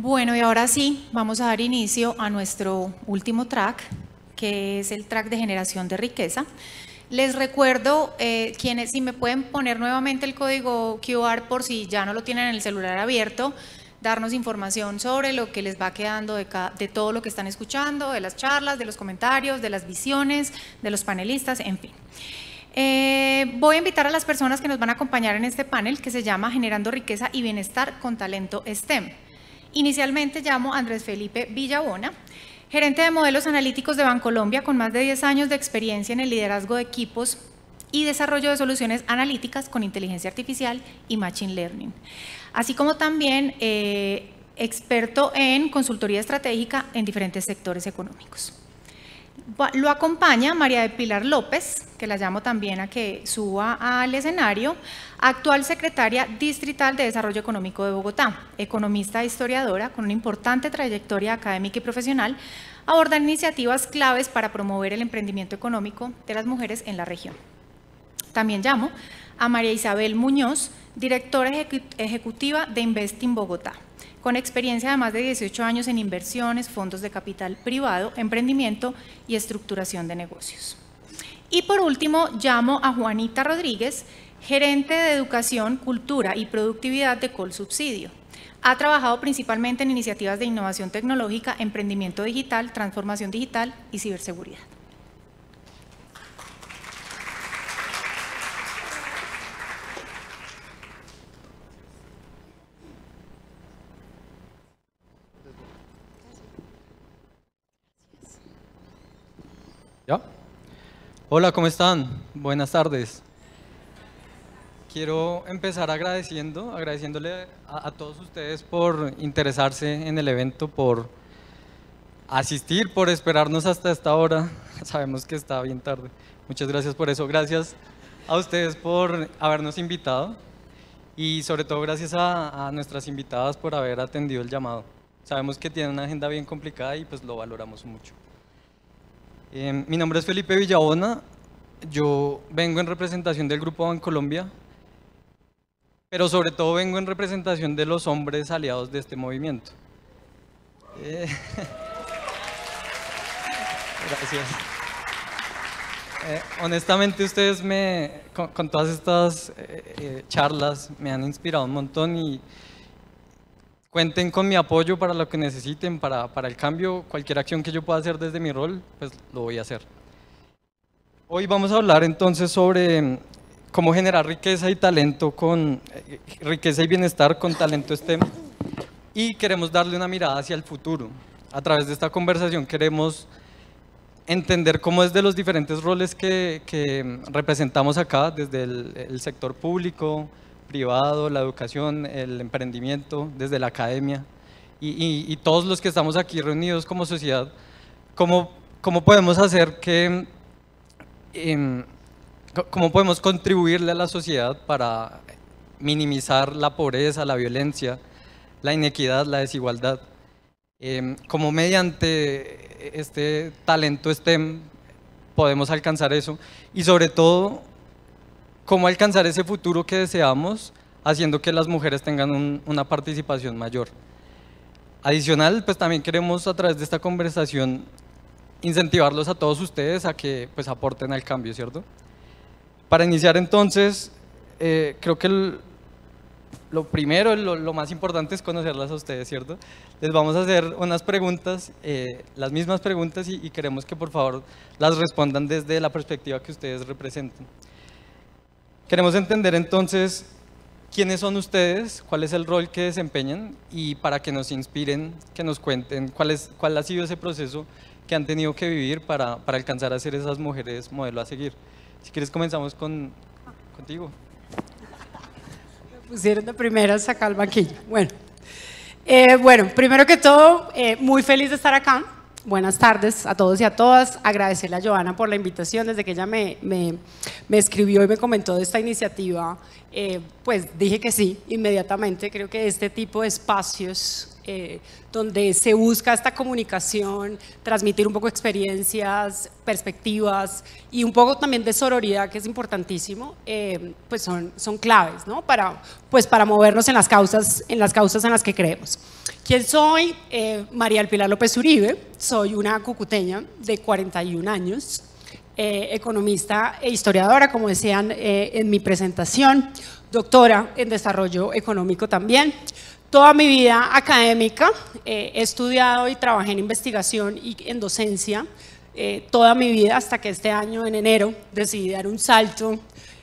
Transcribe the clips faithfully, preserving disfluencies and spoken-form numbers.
Bueno, y ahora sí, vamos a dar inicio a nuestro último track, que es el track de generación de riqueza. Les recuerdo, eh, quienes, si me pueden poner nuevamente el código Q R por si ya no lo tienen en el celular abierto, darnos información sobre lo que les va quedando de, cada, de todo lo que están escuchando, de las charlas, de los comentarios, de las visiones, de los panelistas, en fin. Eh, voy a invitar a las personas que nos van a acompañar en este panel que se llama Generando Riqueza y Bienestar con Talento STEM. Inicialmente llamo a Andrés Felipe Villabona, gerente de modelos analíticos de Bancolombia con más de diez años de experiencia en el liderazgo de equipos y desarrollo de soluciones analíticas con inteligencia artificial y machine learning, así como también eh, experto en consultoría estratégica en diferentes sectores económicos. Lo acompaña María de Pilar López, que la llamo también a que suba al escenario, actual secretaria distrital de Desarrollo Económico de Bogotá, economista e historiadora con una importante trayectoria académica y profesional, aborda iniciativas claves para promover el emprendimiento económico de las mujeres en la región. También llamo a María Isabel Muñoz, directora ejecutiva de Investing Bogotá, con experiencia de más de dieciocho años en inversiones, fondos de capital privado, emprendimiento y estructuración de negocios. Y por último, llamo a Juanita Rodríguez, gerente de Educación, Cultura y Productividad de Colsubsidio. Ha trabajado principalmente en iniciativas de innovación tecnológica, emprendimiento digital, transformación digital y ciberseguridad. ¿Ya? Hola, ¿cómo están? Buenas tardes. Quiero empezar agradeciendo, agradeciéndole a, a todos ustedes por interesarse en el evento, por asistir, por esperarnos hasta esta hora. Sabemos que está bien tarde. Muchas gracias por eso. Gracias a ustedes por habernos invitado y sobre todo gracias a, a nuestras invitadas por haber atendido el llamado. Sabemos que tienen una agenda bien complicada y pues lo valoramos mucho. Eh, mi nombre es Felipe Villabona, yo vengo en representación del Grupo Bancolombia, pero sobre todo vengo en representación de los hombres aliados de este movimiento. Eh, gracias. Eh, honestamente ustedes me, con, con todas estas eh, eh, charlas me han inspirado un montón y cuenten con mi apoyo para lo que necesiten, para, para el cambio, cualquier acción que yo pueda hacer desde mi rol, pues lo voy a hacer. Hoy vamos a hablar entonces sobre cómo generar riqueza y talento con, eh, riqueza y bienestar con talento STEM y queremos darle una mirada hacia el futuro. A través de esta conversación queremos entender cómo desde los diferentes roles que, que representamos acá, desde el, el sector público, privado, la educación, el emprendimiento, desde la academia y, y, y todos los que estamos aquí reunidos como sociedad, cómo, cómo podemos hacer que, eh, cómo podemos contribuirle a la sociedad para minimizar la pobreza, la violencia, la inequidad, la desigualdad, eh, cómo mediante este talento STEM podemos alcanzar eso y sobre todo cómo alcanzar ese futuro que deseamos, haciendo que las mujeres tengan un, una participación mayor. Adicional, pues también queremos a través de esta conversación incentivarlos a todos ustedes a que pues aporten al cambio, ¿cierto? Para iniciar entonces, eh, creo que el, lo primero, lo, lo más importante es conocerlas a ustedes, ¿cierto? Les vamos a hacer unas preguntas, eh, las mismas preguntas y, y queremos que por favor las respondan desde la perspectiva que ustedes representen. Queremos entender entonces quiénes son ustedes, cuál es el rol que desempeñan y para que nos inspiren, que nos cuenten cuál, es, cuál ha sido ese proceso que han tenido que vivir para, para alcanzar a ser esas mujeres modelo a seguir. Si quieres comenzamos con, contigo. Me pusieron de primera sacar el banquillo. Bueno, eh, bueno, primero que todo, eh, muy feliz de estar acá. Buenas tardes a todos y a todas. Agradecerle a Joana por la invitación. Desde que ella me, me, me escribió y me comentó de esta iniciativa, eh, pues dije que sí, inmediatamente. Creo que este tipo de espacios eh, donde se busca esta comunicación, transmitir un poco experiencias, perspectivas y un poco también de sororidad, que es importantísimo, eh, pues son, son claves, ¿no? Para, pues para movernos en las causas, en las causas en las que creemos. ¿Quién soy? Eh, María del Pilar López Uribe, soy una cucuteña de cuarenta y un años, eh, economista e historiadora, como decían eh, en mi presentación, doctora en desarrollo económico también. Toda mi vida académica eh, he estudiado y trabajé en investigación y en docencia, eh, toda mi vida hasta que este año, en enero, decidí dar un salto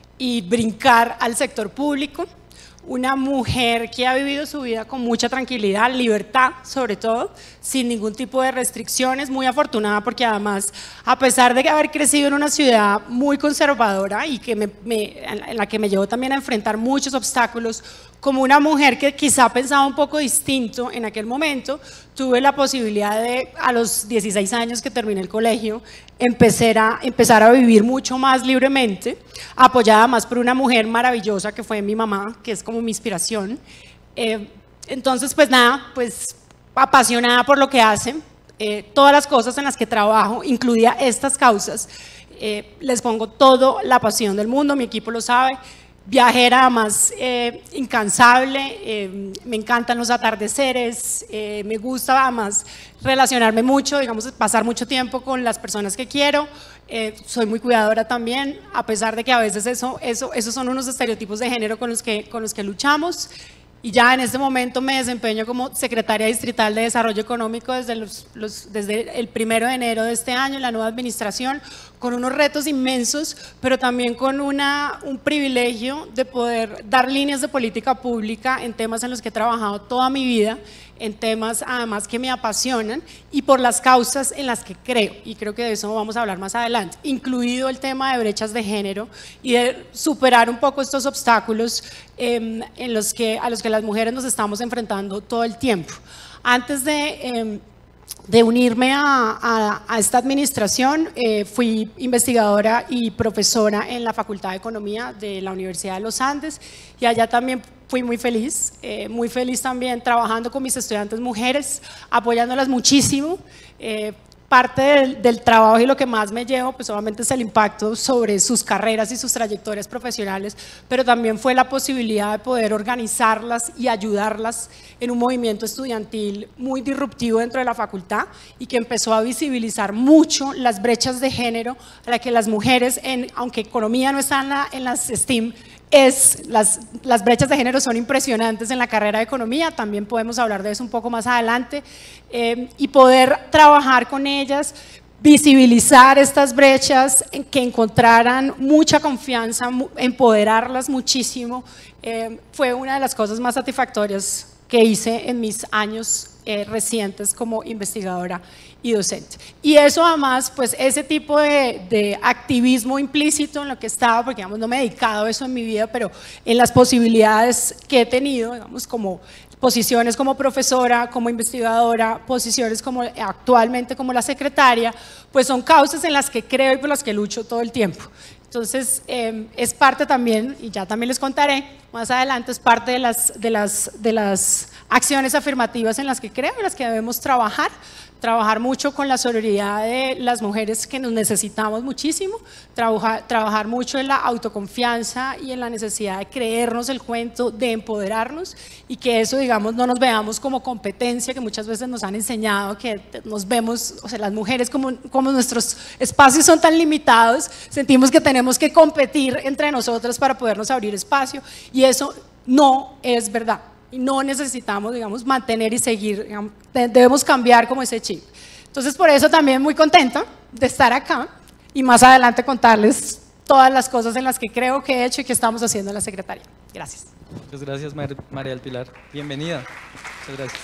y brincar al sector público. Una mujer que ha vivido su vida con mucha tranquilidad, libertad sobre todo, sin ningún tipo de restricciones, muy afortunada porque además, a pesar de haber crecido en una ciudad muy conservadora y que me, me, en la que me llevó también a enfrentar muchos obstáculos, como una mujer que quizá pensaba un poco distinto en aquel momento, tuve la posibilidad de, a los dieciséis años que terminé el colegio, empezar a, empezar a vivir mucho más libremente, apoyada más por una mujer maravillosa que fue mi mamá, que es como mi inspiración. Eh, entonces, pues nada, pues apasionada por lo que hace, eh, todas las cosas en las que trabajo, incluida estas causas, eh, les pongo toda la pasión del mundo, mi equipo lo sabe. Viajera, además, eh, incansable, eh, me encantan los atardeceres, eh, me gusta además relacionarme mucho, digamos, pasar mucho tiempo con las personas que quiero, eh, soy muy cuidadora también, a pesar de que a veces eso, eso, esos son unos estereotipos de género con los que, con los que luchamos. Y ya en este momento me desempeño como secretaria distrital de Desarrollo Económico desde, los, los, desde el primero de enero de este año en la nueva administración, con unos retos inmensos, pero también con una, un privilegio de poder dar líneas de política pública en temas en los que he trabajado toda mi vida, en temas además que me apasionan y por las causas en las que creo, y creo que de eso vamos a hablar más adelante, incluido el tema de brechas de género y de superar un poco estos obstáculos eh, en los que, a los que las mujeres nos estamos enfrentando todo el tiempo. Antes de... Eh, de unirme a, a, a esta administración, eh, fui investigadora y profesora en la Facultad de Economía de la Universidad de los Andes y allá también fui muy feliz, eh, muy feliz también trabajando con mis estudiantes mujeres, apoyándolas muchísimo. Eh, parte del, del trabajo y lo que más me llevo pues obviamente es el impacto sobre sus carreras y sus trayectorias profesionales, pero también fue la posibilidad de poder organizarlas y ayudarlas en un movimiento estudiantil muy disruptivo dentro de la facultad y que empezó a visibilizar mucho las brechas de género a las que las mujeres, en, aunque economía no está en, la, en las STEAM, es, las, las brechas de género son impresionantes en la carrera de economía, también podemos hablar de eso un poco más adelante, eh, y poder trabajar con ellas, visibilizar estas brechas, que encontraran mucha confianza, empoderarlas muchísimo, eh, fue una de las cosas más satisfactorias que hice en mis años eh, recientes como investigadora y docente. Y eso además, pues ese tipo de, de activismo implícito en lo que estaba, porque digamos no me he dedicado a eso en mi vida, pero en las posibilidades que he tenido, digamos como posiciones como profesora, como investigadora, posiciones como actualmente como la secretaria, pues son causas en las que creo y por las que lucho todo el tiempo. Entonces, eh, es parte también, y ya también les contaré más adelante, es parte de las, de las, de las acciones afirmativas en las que creo, en las que debemos trabajar, trabajar mucho con la sororidad de las mujeres que nos necesitamos muchísimo, trabajar, trabajar mucho en la autoconfianza y en la necesidad de creernos el cuento, de empoderarnos y que eso, digamos, no nos veamos como competencia, que muchas veces nos han enseñado que nos vemos, o sea, las mujeres como, como nuestros espacios son tan limitados, sentimos que tenemos que competir entre nosotras para podernos abrir espacio y eso no es verdad. Y no necesitamos, digamos, mantener y seguir, digamos, debemos cambiar como ese chip. Entonces, por eso también muy contenta de estar acá y más adelante contarles todas las cosas en las que creo que he hecho y que estamos haciendo en la Secretaría. Gracias. Muchas gracias, Mar María del Pilar. Bienvenida. Muchas gracias.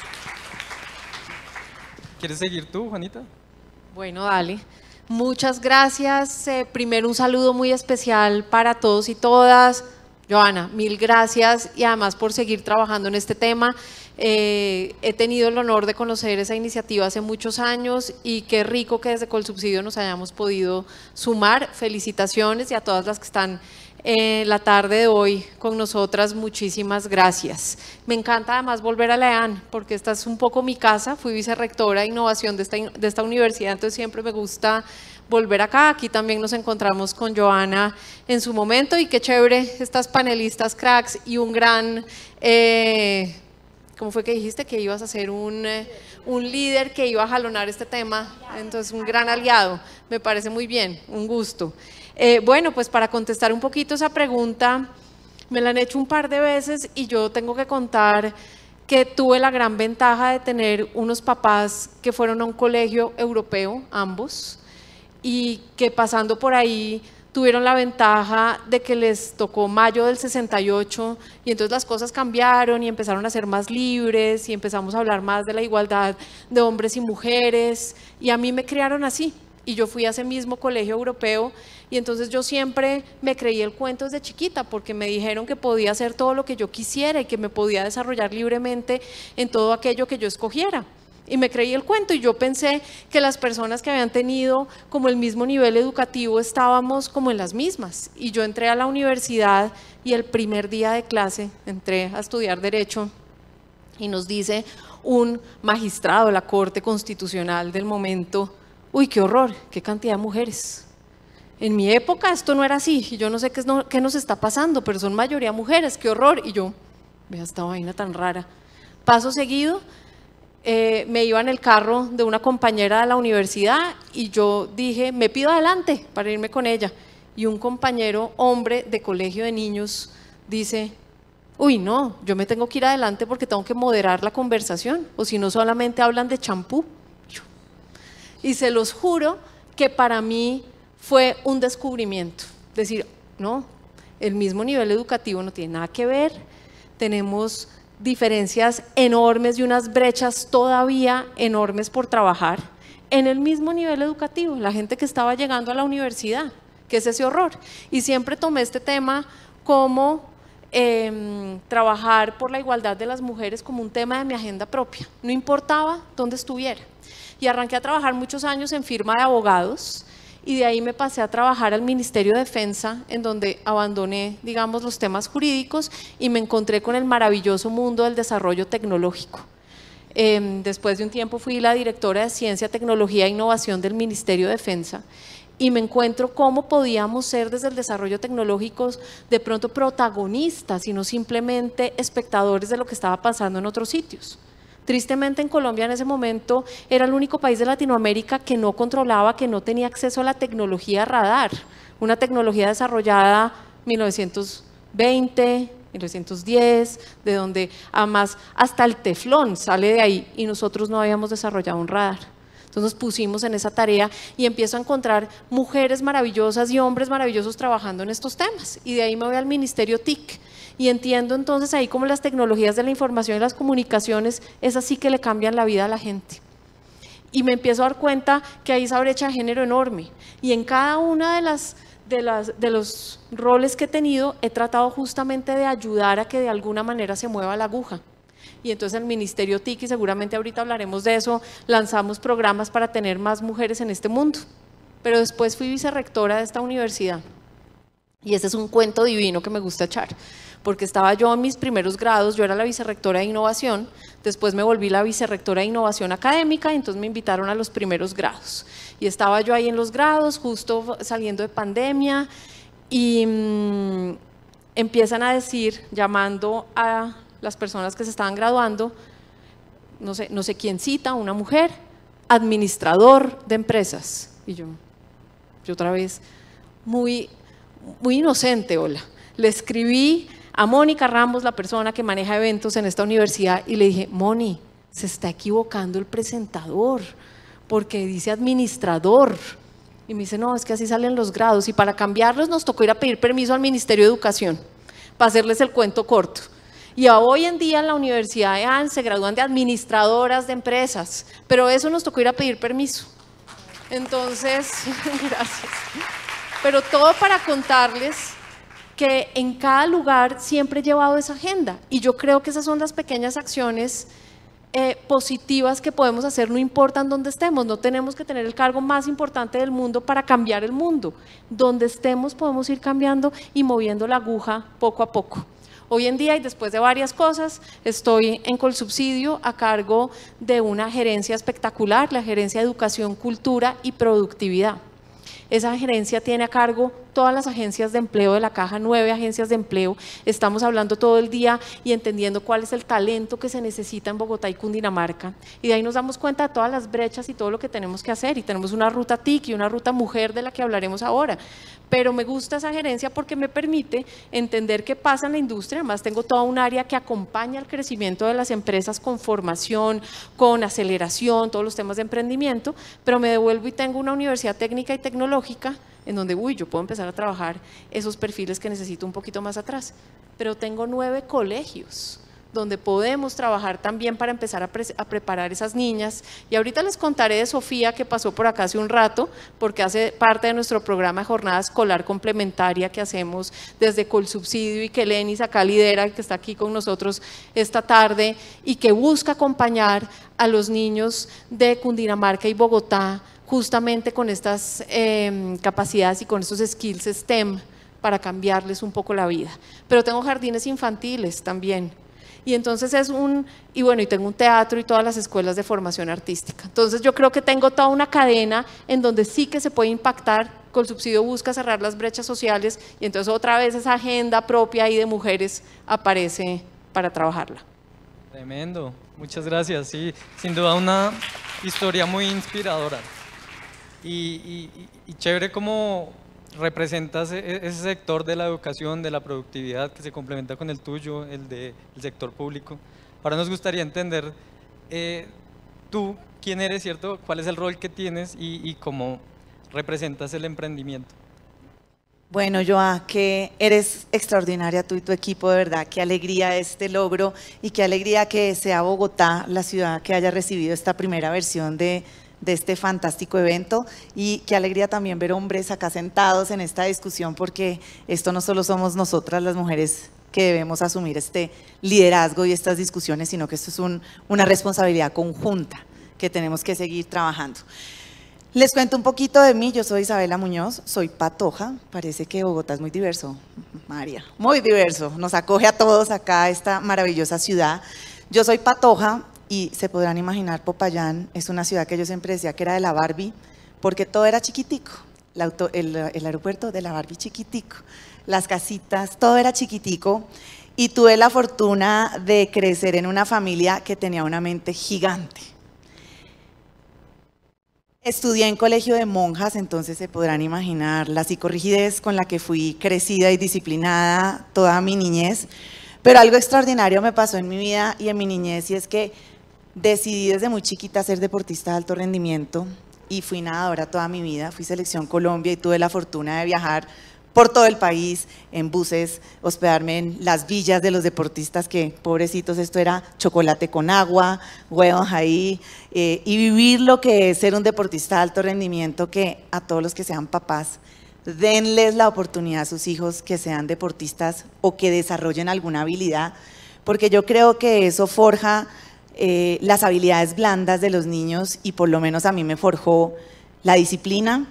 ¿Quieres seguir tú, Juanita? Bueno, dale. Muchas gracias. Eh, primero, un saludo muy especial para todos y todas. Joana, mil gracias y además por seguir trabajando en este tema. Eh, he tenido el honor de conocer esa iniciativa hace muchos años y qué rico que desde Colsubsidio nos hayamos podido sumar. Felicitaciones y a todas las que están en la tarde de hoy con nosotras, muchísimas gracias. Me encanta además volver a la E A N porque esta es un poco mi casa, fui vicerrectora de innovación de esta, de esta universidad, entonces siempre me gusta volver acá. Aquí también nos encontramos con Joana en su momento y qué chévere estas panelistas cracks y un gran eh, ¿cómo fue que dijiste? Que ibas a ser un, eh, un líder que iba a jalonar este tema, entonces un gran aliado, me parece muy bien, un gusto. Eh, bueno, pues para contestar un poquito esa pregunta, me la han hecho un par de veces y yo tengo que contar que tuve la gran ventaja de tener unos papás que fueron a un colegio europeo, ambos, y que pasando por ahí tuvieron la ventaja de que les tocó mayo del sesenta y ocho y entonces las cosas cambiaron y empezaron a ser más libres y empezamos a hablar más de la igualdad de hombres y mujeres y a mí me criaron así y yo fui a ese mismo colegio europeo y entonces yo siempre me creí el cuento desde chiquita porque me dijeron que podía hacer todo lo que yo quisiera y que me podía desarrollar libremente en todo aquello que yo escogiera. Y me creí el cuento y yo pensé que las personas que habían tenido como el mismo nivel educativo estábamos como en las mismas. Y yo entré a la universidad y el primer día de clase entré a estudiar Derecho y nos dice un magistrado de la Corte Constitucional del momento, uy, qué horror, qué cantidad de mujeres. En mi época esto no era así y yo no sé qué, es no, qué nos está pasando, pero son mayoría mujeres, qué horror. Y yo, vea esta vaina tan rara. Paso seguido, Eh, me iba en el carro de una compañera de la universidad y yo dije, me pido adelante para irme con ella. Y un compañero, hombre de colegio de niños, dice, uy, no, yo me tengo que ir adelante porque tengo que moderar la conversación, o si no solamente hablan de champú. Y se los juro que para mí fue un descubrimiento. Decir, no, el mismo nivel educativo no tiene nada que ver, tenemos diferencias enormes y unas brechas todavía enormes por trabajar en el mismo nivel educativo, la gente que estaba llegando a la universidad, que es ese horror. Y siempre tomé este tema como eh, trabajar por la igualdad de las mujeres como un tema de mi agenda propia, no importaba dónde estuviera. Y arranqué a trabajar muchos años en firma de abogados y de ahí me pasé a trabajar al Ministerio de Defensa, en donde abandoné, digamos, los temas jurídicos y me encontré con el maravilloso mundo del desarrollo tecnológico. Eh, después de un tiempo fui la directora de Ciencia, Tecnología e Innovación del Ministerio de Defensa y me encuentro cómo podíamos ser desde el desarrollo tecnológico de pronto protagonistas y no simplemente espectadores de lo que estaba pasando en otros sitios. Tristemente en Colombia en ese momento era el único país de Latinoamérica que no controlaba, que no tenía acceso a la tecnología radar, una tecnología desarrollada en mil novecientos veinte, mil novecientos diez, de donde además hasta el teflón sale de ahí y nosotros no habíamos desarrollado un radar. Entonces nos pusimos en esa tarea y empiezo a encontrar mujeres maravillosas y hombres maravillosos trabajando en estos temas y de ahí me voy al Ministerio T I C. Y entiendo entonces ahí como las tecnologías de la información y las comunicaciones es así que le cambian la vida a la gente. Y me empiezo a dar cuenta que hay esa brecha de género enorme. Y en cada una de, las, de, las, de los roles que he tenido he tratado justamente de ayudar a que de alguna manera se mueva la aguja. Y entonces el Ministerio T I C, y seguramente ahorita hablaremos de eso, lanzamos programas para tener más mujeres en este mundo. Pero después fui vicerrectora de esta universidad. Y ese es un cuento divino que me gusta echar, porque estaba yo en mis primeros grados, yo era la vicerrectora de innovación, después me volví la vicerrectora de innovación académica y entonces me invitaron a los primeros grados. Y estaba yo ahí en los grados, justo saliendo de pandemia, y mmm, empiezan a decir, llamando a las personas que se estaban graduando, no sé, no sé quién cita, una mujer, administrador de empresas. Y yo, yo otra vez, muy... muy inocente, hola. Le escribí a Mónica Ramos, la persona que maneja eventos en esta universidad, y le dije, Moni, se está equivocando el presentador, porque dice administrador. Y me dice, no, es que así salen los grados, y para cambiarlos nos tocó ir a pedir permiso al Ministerio de Educación, para hacerles el cuento corto. Y hoy en día en la Universidad de A N se gradúan de administradoras de empresas, pero eso nos tocó ir a pedir permiso. Entonces, gracias. Pero todo para contarles que en cada lugar siempre he llevado esa agenda y yo creo que esas son las pequeñas acciones eh, positivas que podemos hacer, no importa en dónde estemos, no tenemos que tener el cargo más importante del mundo para cambiar el mundo. Donde estemos podemos ir cambiando y moviendo la aguja poco a poco. Hoy en día y después de varias cosas estoy en Colsubsidio a cargo de una gerencia espectacular, la gerencia de Educación, Cultura y Productividad. Esa gerencia tiene a cargo todas las agencias de empleo de la Caja, nueve agencias de empleo, estamos hablando todo el día y entendiendo cuál es el talento que se necesita en Bogotá y Cundinamarca, y de ahí nos damos cuenta de todas las brechas y todo lo que tenemos que hacer, y tenemos una ruta T I C y una ruta mujer de la que hablaremos ahora, pero me gusta esa gerencia porque me permite entender qué pasa en la industria. Además tengo toda un área que acompaña el crecimiento de las empresas con formación, con aceleración, todos los temas de emprendimiento, pero me devuelvo y tengo una universidad técnica y tecnológica en donde, uy, yo puedo empezar a trabajar esos perfiles que necesito un poquito más atrás, pero tengo nueve colegios donde podemos trabajar también para empezar a, pre a preparar esas niñas. Y ahorita les contaré de Sofía, que pasó por acá hace un rato, porque hace parte de nuestro programa de jornada escolar complementaria que hacemos desde Colsubsidio, y que Lenis acá lidera, que está aquí con nosotros esta tarde, y que busca acompañar a los niños de Cundinamarca y Bogotá justamente con estas eh, capacidades y con estos skills STEM para cambiarles un poco la vida. Pero tengo jardines infantiles también. Y entonces es un, y bueno, y tengo un teatro y todas las escuelas de formación artística. Entonces yo creo que tengo toda una cadena en donde sí que se puede impactar. Colsubsidio busca cerrar las brechas sociales, y entonces otra vez esa agenda propia ahí de mujeres aparece para trabajarla. Tremendo, muchas gracias. Sí, sin duda una historia muy inspiradora. Y, y, y chévere cómo representas ese sector de la educación, de la productividad, que se complementa con el tuyo, el del sector público. Ahora nos gustaría entender eh, tú, quién eres, ¿cierto? ¿Cuál es el rol que tienes y, y cómo representas el emprendimiento? Bueno, Joa, que eres extraordinaria tú y tu equipo, de verdad, qué alegría este logro y qué alegría que sea Bogotá la ciudad que haya recibido esta primera versión de de este fantástico evento, y qué alegría también ver hombres acá sentados en esta discusión, porque esto no solo somos nosotras las mujeres que debemos asumir este liderazgo y estas discusiones, sino que esto es un, una responsabilidad conjunta que tenemos que seguir trabajando. Les cuento un poquito de mí. Yo soy Isabela Muñoz, soy patoja. Parece que Bogotá es muy diverso, María, muy diverso, nos acoge a todos acá esta maravillosa ciudad. Yo soy patoja. Y se podrán imaginar, Popayán es una ciudad que yo siempre decía que era de la Barbie, porque todo era chiquitico, el, auto, el, el aeropuerto de la Barbie chiquitico, las casitas, todo era chiquitico, y tuve la fortuna de crecer en una familia que tenía una mente gigante. Estudié en colegio de monjas, entonces se podrán imaginar la psicorrigidez con la que fui crecida y disciplinada toda mi niñez. Pero algo extraordinario me pasó en mi vida y en mi niñez, y es que decidí desde muy chiquita ser deportista de alto rendimiento y fui nadadora toda mi vida. Fui selección Colombia y tuve la fortuna de viajar por todo el país en buses, hospedarme en las villas de los deportistas, que pobrecitos, esto era chocolate con agua, huevos ahí, eh, y vivir lo que es ser un deportista de alto rendimiento, que a todos los que sean papás, denles la oportunidad a sus hijos que sean deportistas o que desarrollen alguna habilidad, porque yo creo que eso forja eh, las habilidades blandas de los niños, y por lo menos a mí me forjó la disciplina,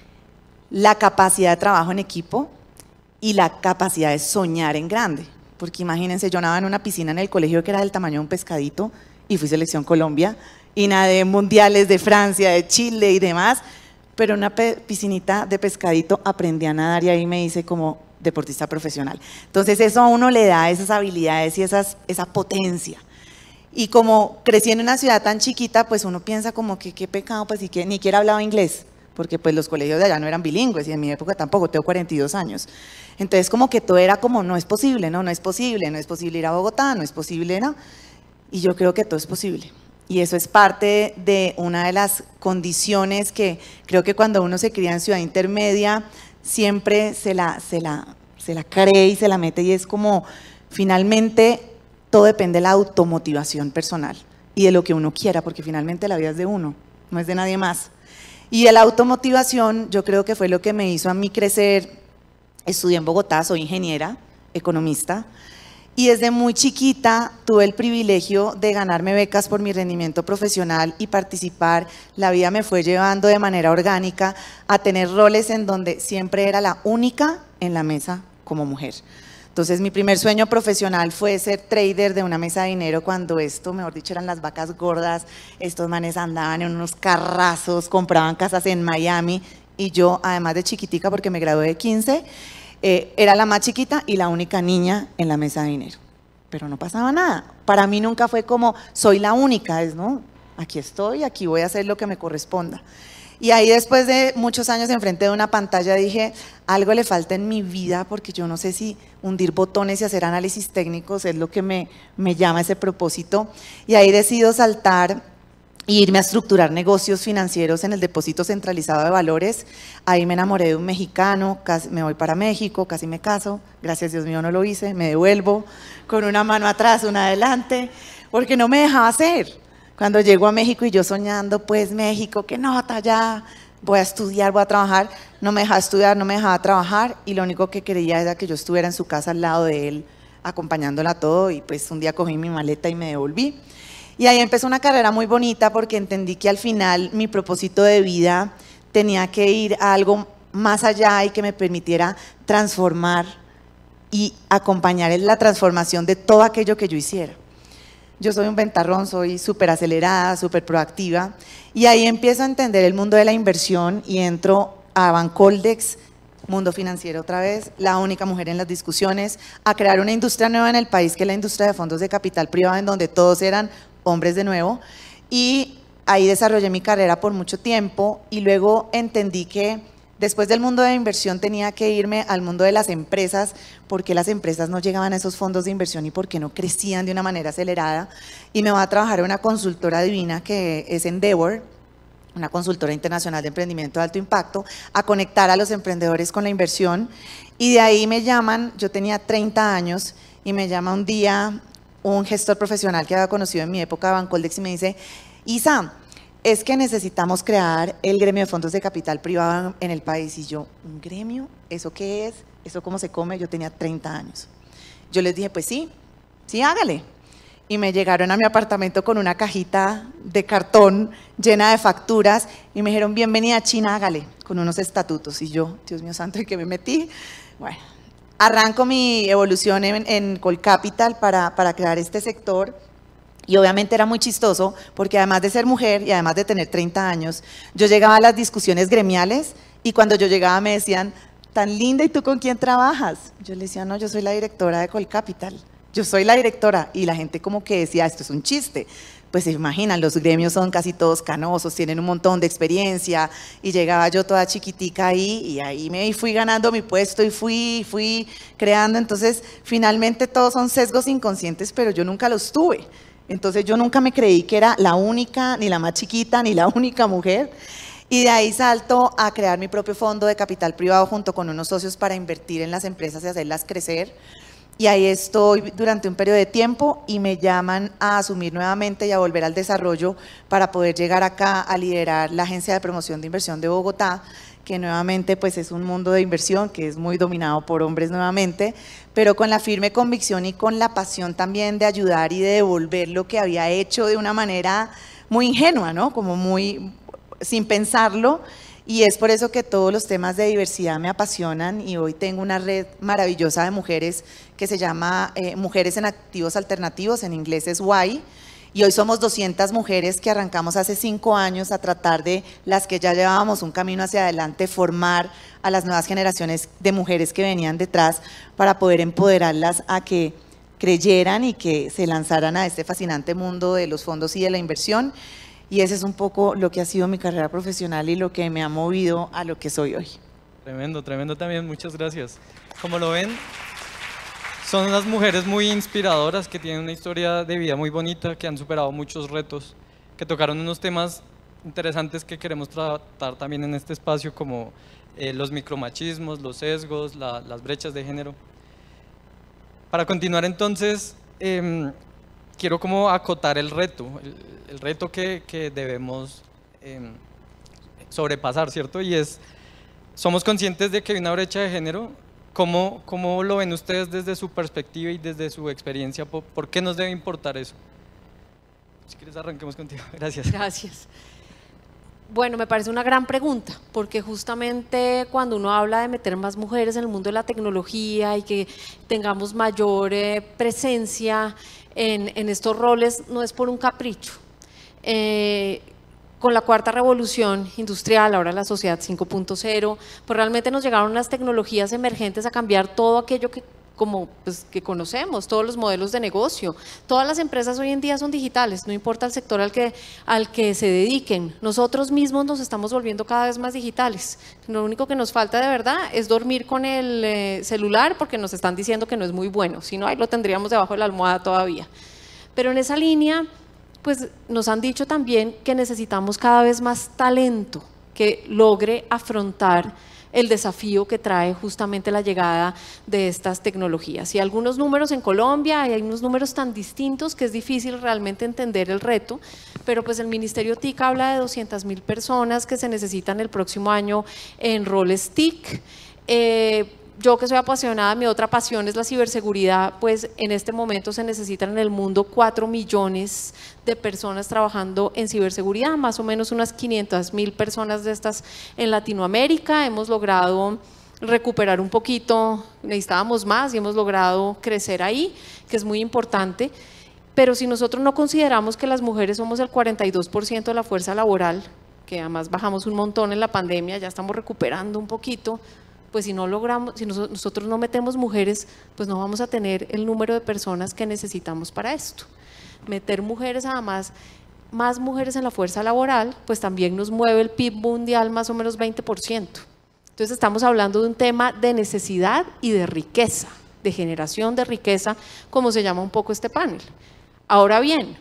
la capacidad de trabajo en equipo y la capacidad de soñar en grande. Porque imagínense, yo nadaba en una piscina en el colegio que era del tamaño de un pescadito y fui selección Colombia, y nadé en mundiales de Francia, de Chile y demás, pero en una piscinita de pescadito aprendí a nadar y ahí me hice como deportista profesional. Entonces eso a uno le da esas habilidades y esas, esa potencia. Y como crecí en una ciudad tan chiquita, pues uno piensa como que qué pecado, pues y que ni siquiera hablaba inglés, porque pues los colegios de allá no eran bilingües y en mi época tampoco, tengo cuarenta y dos años. Entonces como que todo era como no es posible, no, no es posible, no es posible ir a Bogotá, no es posible, ¿no? Y yo creo que todo es posible. Y eso es parte de una de las condiciones que creo que cuando uno se cría en ciudad intermedia siempre se la, se la, se la cree y se la mete, y es como finalmente todo depende de la automotivación personal y de lo que uno quiera, porque finalmente la vida es de uno, no es de nadie más. Y de la automotivación yo creo que fue lo que me hizo a mí crecer. Estudié en Bogotá, soy ingeniera, economista, y desde muy chiquita tuve el privilegio de ganarme becas por mi rendimiento profesional y participar. La vida me fue llevando de manera orgánica a tener roles en donde siempre era la única en la mesa como mujer. Entonces mi primer sueño profesional fue ser trader de una mesa de dinero, cuando esto, mejor dicho, eran las vacas gordas. Estos manes andaban en unos carrazos, compraban casas en Miami y yo, además de chiquitica porque me gradué de quince, eh, era la más chiquita y la única niña en la mesa de dinero. Pero no pasaba nada. Para mí nunca fue como, soy la única, es no, aquí estoy, aquí voy a hacer lo que me corresponda. Y ahí después de muchos años enfrente de una pantalla dije, algo le falta en mi vida porque yo no sé si hundir botones y hacer análisis técnicos es lo que me, me llama ese propósito. Y ahí decido saltar e irme a estructurar negocios financieros en el depósito centralizado de valores. Ahí me enamoré de un mexicano, casi, me voy para México, casi me caso, gracias Dios mío no lo hice, me devuelvo con una mano atrás, una adelante, porque no me dejaba hacer. Cuando llego a México y yo soñando, pues México, qué nota ya, voy a estudiar, voy a trabajar, no me dejaba estudiar, no me dejaba trabajar y lo único que quería era que yo estuviera en su casa al lado de él, acompañándola todo y pues un día cogí mi maleta y me devolví. Y ahí empezó una carrera muy bonita porque entendí que al final mi propósito de vida tenía que ir a algo más allá y que me permitiera transformar y acompañar en la transformación de todo aquello que yo hiciera. Yo soy un ventarrón, soy súper acelerada, súper proactiva y ahí empiezo a entender el mundo de la inversión y entro a Bancoldex, mundo financiero otra vez, la única mujer en las discusiones, a crear una industria nueva en el país que es la industria de fondos de capital privado en donde todos eran hombres de nuevo y ahí desarrollé mi carrera por mucho tiempo y luego entendí que después del mundo de inversión tenía que irme al mundo de las empresas, porque las empresas no llegaban a esos fondos de inversión y porque no crecían de una manera acelerada. Y me voy a trabajar en una consultora divina que es Endeavor, una consultora internacional de emprendimiento de alto impacto, a conectar a los emprendedores con la inversión. Y de ahí me llaman, yo tenía treinta años, y me llama un día un gestor profesional que había conocido en mi época de Bancoldex y me dice, Isa, es que necesitamos crear el gremio de fondos de capital privado en el país. Y yo, ¿un gremio? ¿Eso qué es? ¿Eso cómo se come? Yo tenía treinta años. Yo les dije, pues sí, sí, hágale. Y me llegaron a mi apartamento con una cajita de cartón llena de facturas y me dijeron, bienvenida China, hágale, con unos estatutos. Y yo, Dios mío santo, ¿en qué me metí? Bueno, arranco mi evolución en, en Colcapital para, para crear este sector. Y obviamente era muy chistoso porque además de ser mujer y además de tener treinta años, yo llegaba a las discusiones gremiales y cuando yo llegaba me decían, tan linda, ¿y tú con quién trabajas? Yo le decía, no, yo soy la directora de Colcapital, yo soy la directora. Y la gente como que decía, esto es un chiste. Pues se imaginan, los gremios son casi todos canosos, tienen un montón de experiencia y llegaba yo toda chiquitica ahí y ahí me fui ganando mi puesto y fui, fui creando. Entonces, finalmente todos son sesgos inconscientes, pero yo nunca los tuve. Entonces yo nunca me creí que era la única, ni la más chiquita, ni la única mujer. Y de ahí salto a crear mi propio fondo de capital privado junto con unos socios para invertir en las empresas y hacerlas crecer. Y ahí estoy durante un periodo de tiempo y me llaman a asumir nuevamente y a volver al desarrollo para poder llegar acá a liderar la Agencia de Promoción de Inversión de Bogotá, que nuevamente pues es un mundo de inversión que es muy dominado por hombres nuevamente, pero con la firme convicción y con la pasión también de ayudar y de devolver lo que había hecho de una manera muy ingenua, ¿no? Como muy sin pensarlo. Y es por eso que todos los temas de diversidad me apasionan y hoy tengo una red maravillosa de mujeres que se llama eh, Mujeres en Activos Alternativos, en inglés es Y. Y hoy somos doscientas mujeres que arrancamos hace cinco años a tratar de, las que ya llevábamos un camino hacia adelante, formar a las nuevas generaciones de mujeres que venían detrás para poder empoderarlas a que creyeran y que se lanzaran a este fascinante mundo de los fondos y de la inversión. Y ese es un poco lo que ha sido mi carrera profesional y lo que me ha movido a lo que soy hoy. Tremendo, tremendo también, muchas gracias. Como lo ven, son unas mujeres muy inspiradoras que tienen una historia de vida muy bonita, que han superado muchos retos, que tocaron unos temas interesantes que queremos tratar también en este espacio, como eh, los micromachismos, los sesgos, la, las brechas de género. Para continuar entonces, eh, quiero como acotar el reto, el, el reto que, que debemos eh, sobrepasar, ¿cierto? Y es, somos conscientes de que hay una brecha de género. ¿Cómo, cómo lo ven ustedes desde su perspectiva y desde su experiencia? ¿Por, por qué nos debe importar eso? Si quieres arranquemos contigo. Gracias. Gracias. Bueno, me parece una gran pregunta, porque justamente cuando uno habla de meter más mujeres en el mundo de la tecnología y que tengamos mayor eh, presencia en, en estos roles, no es por un capricho. Eh, con la cuarta revolución industrial, ahora la sociedad cinco punto cero, pues realmente nos llegaron unas tecnologías emergentes a cambiar todo aquello que, como, pues, que conocemos, todos los modelos de negocio. Todas las empresas hoy en día son digitales, no importa el sector al que, al que se dediquen. Nosotros mismos nos estamos volviendo cada vez más digitales. Lo único que nos falta de verdad es dormir con el eh, celular, porque nos están diciendo que no es muy bueno, si no, ahí lo tendríamos debajo de la almohada todavía. Pero en esa línea, pues nos han dicho también que necesitamos cada vez más talento que logre afrontar el desafío que trae justamente la llegada de estas tecnologías. Y algunos números en Colombia, hay unos números tan distintos que es difícil realmente entender el reto, pero pues el Ministerio T I C habla de doscientas mil personas que se necesitan el próximo año en roles T I C. Eh, Yo que soy apasionada, mi otra pasión es la ciberseguridad, pues en este momento se necesitan en el mundo cuatro millones de personas trabajando en ciberseguridad, más o menos unas quinientas mil personas de estas en Latinoamérica. Hemos logrado recuperar un poquito, necesitábamos más y hemos logrado crecer ahí, que es muy importante. Pero si nosotros no consideramos que las mujeres somos el cuarenta y dos por ciento de la fuerza laboral, que además bajamos un montón en la pandemia, ya estamos recuperando un poquito, pues si no logramos, si nosotros no metemos mujeres, pues no vamos a tener el número de personas que necesitamos para esto. Meter mujeres, además, más mujeres en la fuerza laboral, pues también nos mueve el P I B mundial más o menos veinte por ciento. Entonces estamos hablando de un tema de necesidad y de riqueza, de generación de riqueza, como se llama un poco este panel. Ahora bien,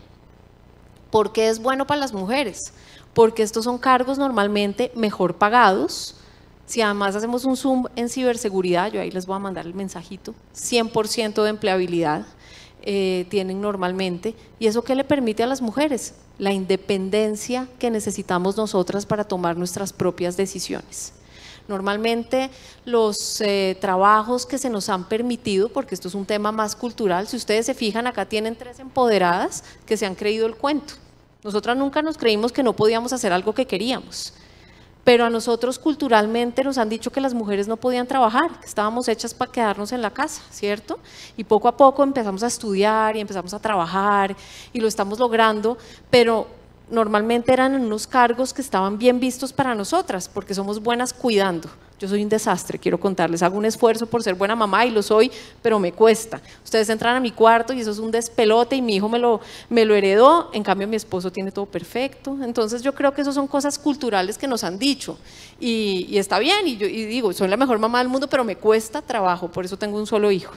¿por qué es bueno para las mujeres? Porque estos son cargos normalmente mejor pagados. Si además hacemos un zoom en ciberseguridad, yo ahí les voy a mandar el mensajito, cien por ciento de empleabilidad eh, tienen normalmente. ¿Y eso qué le permite a las mujeres? La independencia que necesitamos nosotras para tomar nuestras propias decisiones. Normalmente los eh, trabajos que se nos han permitido, porque esto es un tema más cultural, si ustedes se fijan, acá tienen tres empoderadas que se han creído el cuento. Nosotras nunca nos creímos que no podíamos hacer algo que queríamos. Pero a nosotros culturalmente nos han dicho que las mujeres no podían trabajar, que estábamos hechas para quedarnos en la casa, ¿cierto? Y poco a poco empezamos a estudiar y empezamos a trabajar y lo estamos logrando, pero normalmente eran en unos cargos que estaban bien vistos para nosotras, porque somos buenas cuidando. Yo soy un desastre, quiero contarles, hago un esfuerzo por ser buena mamá y lo soy, pero me cuesta. Ustedes entran a mi cuarto y eso es un despelote y mi hijo me lo, me lo heredó, en cambio mi esposo tiene todo perfecto. Entonces yo creo que eso son cosas culturales que nos han dicho y, y está bien, y yo y digo, soy la mejor mamá del mundo, pero me cuesta trabajo, por eso tengo un solo hijo.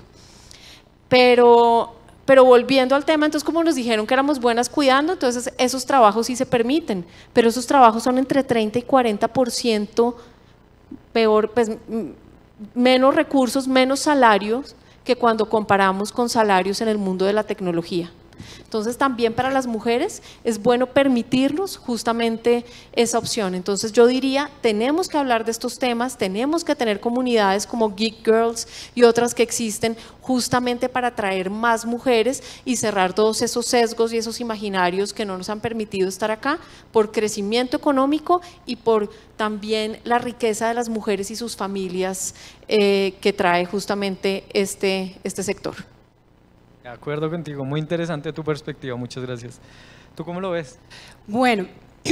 Pero... Pero volviendo al tema, entonces como nos dijeron que éramos buenas cuidando, entonces esos trabajos sí se permiten, pero esos trabajos son entre treinta y cuarenta por ciento peor, pues menos recursos, menos salarios que cuando comparamos con salarios en el mundo de la tecnología. Entonces también para las mujeres es bueno permitirnos justamente esa opción. Entonces yo diría, tenemos que hablar de estos temas, tenemos que tener comunidades como Geek Girls y otras que existen justamente para atraer más mujeres y cerrar todos esos sesgos y esos imaginarios que no nos han permitido estar acá por crecimiento económico y por también la riqueza de las mujeres y sus familias eh, que trae justamente este, este sector. De acuerdo contigo, muy interesante tu perspectiva, muchas gracias. ¿Tú cómo lo ves? Bueno,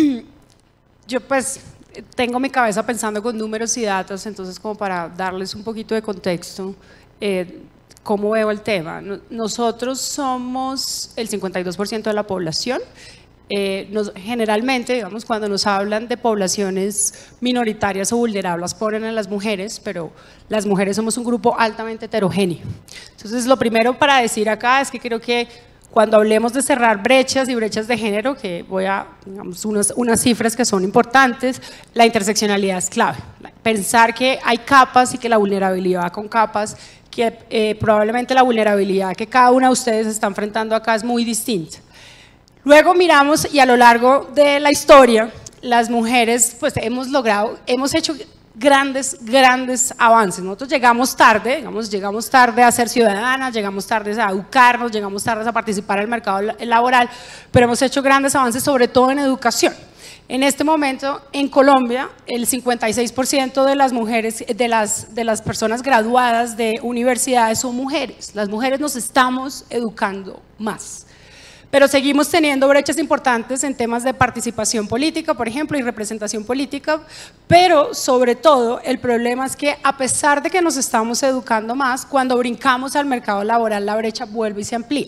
yo pues tengo mi cabeza pensando con números y datos, entonces como para darles un poquito de contexto, eh, ¿cómo veo el tema? Nosotros somos el cincuenta y dos por ciento de la población. Eh, nos, generalmente, digamos, cuando nos hablan de poblaciones minoritarias o vulnerables ponen a las mujeres, pero las mujeres somos un grupo altamente heterogéneo. Entonces, lo primero para decir acá es que creo que cuando hablemos de cerrar brechas y brechas de género, que voy a, digamos, unas, unas cifras que son importantes, la interseccionalidad es clave. Pensar que hay capas y que la vulnerabilidad va con capas, que eh, probablemente la vulnerabilidad que cada una de ustedes está enfrentando acá es muy distinta. Luego miramos y a lo largo de la historia, las mujeres pues hemos logrado, hemos hecho grandes, grandes avances. Nosotros llegamos tarde, digamos, llegamos tarde a ser ciudadanas, llegamos tarde a educarnos, llegamos tarde a participar en el mercado laboral, pero hemos hecho grandes avances sobre todo en educación. En este momento, en Colombia, el cincuenta y seis por ciento de las mujeres, de las, de las personas graduadas de universidades son mujeres. Las mujeres nos estamos educando más. pero seguimos teniendo brechas importantes en temas de participación política, por ejemplo, y representación política, pero sobre todo el problema es que a pesar de que nos estamos educando más, cuando brincamos al mercado laboral la brecha vuelve y se amplía.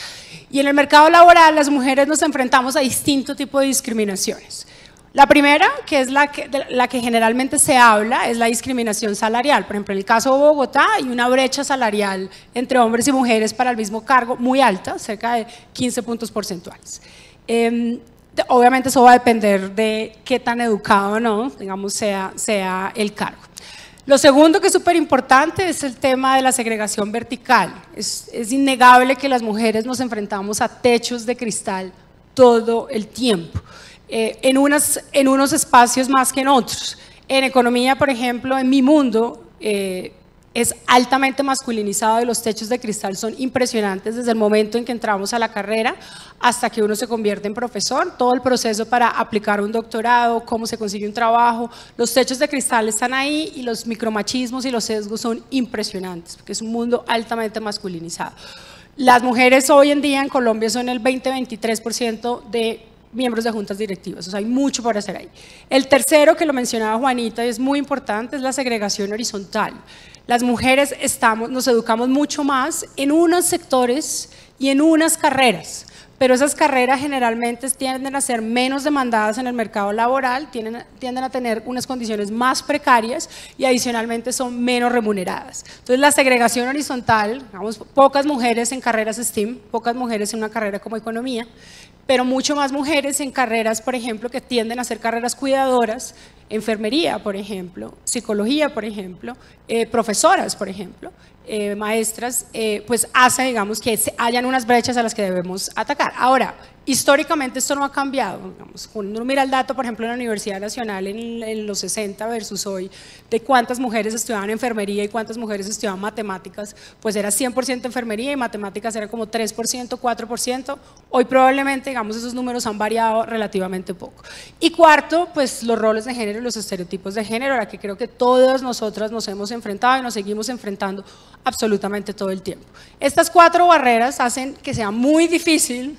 Y en el mercado laboral las mujeres nos enfrentamos a distintos tipos de discriminaciones. La primera, que es la que, de la que generalmente se habla, es la discriminación salarial. Por ejemplo, en el caso de Bogotá hay una brecha salarial entre hombres y mujeres para el mismo cargo muy alta, cerca de quince puntos porcentuales. Eh, obviamente eso va a depender de qué tan educado o no, digamos, sea, sea el cargo. Lo segundo que es súper importante es el tema de la segregación vertical. Es, es innegable que las mujeres nos enfrentamos a techos de cristal todo el tiempo. Eh, en, unas, en unos espacios más que en otros. En economía, por ejemplo, en mi mundo, eh, es altamente masculinizado y los techos de cristal son impresionantes desde el momento en que entramos a la carrera hasta que uno se convierte en profesor, todo el proceso para aplicar un doctorado, cómo se consigue un trabajo, los techos de cristal están ahí y los micromachismos y los sesgos son impresionantes, porque es un mundo altamente masculinizado. Las mujeres hoy en día en Colombia son el veinte a veintitrés por ciento de miembros de juntas directivas, o sea, hay mucho por hacer ahí. El tercero, que lo mencionaba Juanita y es muy importante, es la segregación horizontal. Las mujeres estamos, nos educamos mucho más en unos sectores y en unas carreras, pero esas carreras generalmente tienden a ser menos demandadas en el mercado laboral, tienden, tienden a tener unas condiciones más precarias y adicionalmente son menos remuneradas. Entonces la segregación horizontal, digamos, pocas mujeres en carreras STEAM, pocas mujeres en una carrera como economía, pero mucho más mujeres en carreras, por ejemplo, que tienden a ser carreras cuidadoras, enfermería, por ejemplo, psicología, por ejemplo, eh, profesoras, por ejemplo, eh, maestras, eh, pues hace, digamos, que se, hayan unas brechas a las que debemos atacar. Ahora, históricamente esto no ha cambiado, digamos, cuando uno mira el dato, por ejemplo, en la Universidad Nacional en, en los sesenta versus hoy, de cuántas mujeres estudiaban enfermería y cuántas mujeres estudiaban matemáticas, pues era cien por ciento enfermería y matemáticas era como tres por ciento, cuatro por ciento, hoy probablemente, digamos, esos números han variado relativamente poco. Y cuarto, pues los roles de género y los estereotipos de género, a la que creo que todas nosotras nos hemos enfrentado y nos seguimos enfrentando absolutamente todo el tiempo. Estas cuatro barreras hacen que sea muy difícil,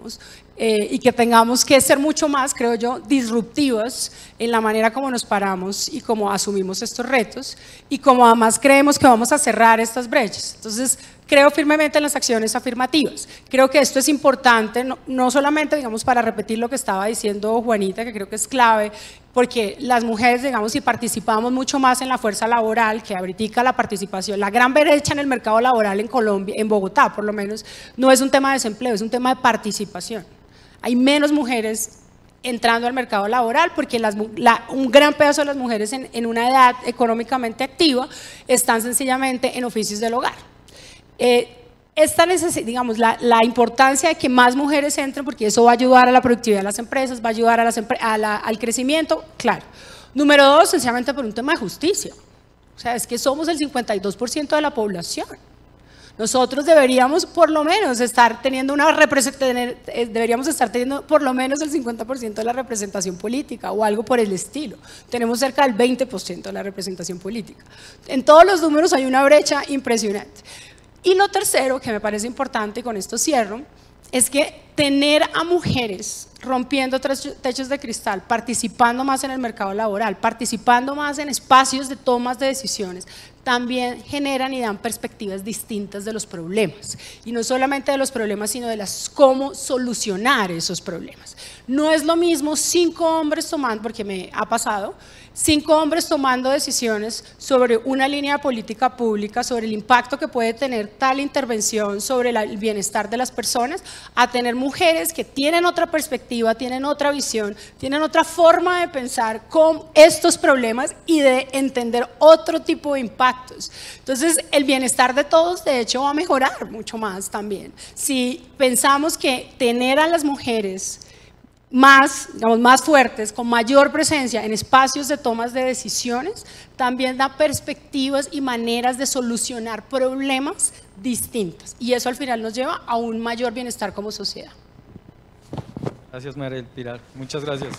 Eh, y que tengamos que ser mucho más, creo yo, disruptivas en la manera como nos paramos y como asumimos estos retos y como además creemos que vamos a cerrar estas brechas. Entonces, creo firmemente en las acciones afirmativas. Creo que esto es importante, no, no solamente, digamos, para repetir lo que estaba diciendo Juanita, que creo que es clave, porque las mujeres, digamos, si participamos mucho más en la fuerza laboral, que ahorita la participación, la gran brecha en el mercado laboral en Colombia, en Bogotá por lo menos, no es un tema de desempleo, es un tema de participación. Hay menos mujeres entrando al mercado laboral porque las, la, un gran pedazo de las mujeres en, en una edad económicamente activa están sencillamente en oficios del hogar. Eh, esta digamos, la, la importancia de que más mujeres entren, porque eso va a ayudar a la productividad de las empresas, va a ayudar a las, a la, al crecimiento, claro. Número dos, sencillamente por un tema de justicia. O sea, es que somos el cincuenta y dos por ciento de la población. Nosotros deberíamos por lo menos estar teniendo una representación, deberíamos estar teniendo por lo menos el cincuenta por ciento de la representación política o algo por el estilo. Tenemos cerca del veinte por ciento de la representación política. En todos los números hay una brecha impresionante. Y lo tercero, que me parece importante, y con esto cierro, es que tener a mujeres rompiendo techos de cristal, participando más en el mercado laboral, participando más en espacios de tomas de decisiones, también generan y dan perspectivas distintas de los problemas. Y no solamente de los problemas, sino de las cómo solucionar esos problemas. No es lo mismo cinco hombres tomando, porque me ha pasado, cinco hombres tomando decisiones sobre una línea de política pública, sobre el impacto que puede tener tal intervención sobre la, el bienestar de las personas, a tener mujeres que tienen otra perspectiva, tienen otra visión, tienen otra forma de pensar con estos problemas y de entender otro tipo de impactos. Entonces, el bienestar de todos, de hecho, va a mejorar mucho más también. Si pensamos que tener a las mujeres más, digamos, más fuertes, con mayor presencia en espacios de tomas de decisiones, también da perspectivas y maneras de solucionar problemas distintas. Y eso al final nos lleva a un mayor bienestar como sociedad. Gracias, María del Pilar. Muchas gracias.